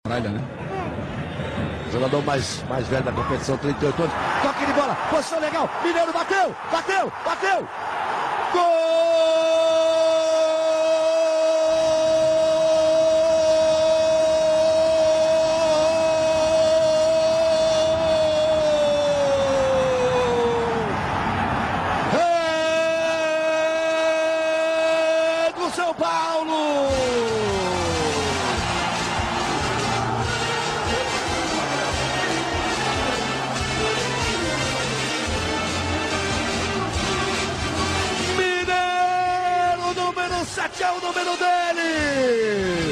Austrália, né? Jogador mais velho da competição, 38 anos. Toque de bola, posição legal. Mineiro bateu, bateu, bateu. Gol! É do São Paulo! Mineiro, número 7 é o número dele!